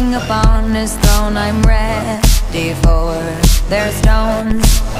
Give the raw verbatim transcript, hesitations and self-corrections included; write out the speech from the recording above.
king upon his throne, I'm ready for their stones.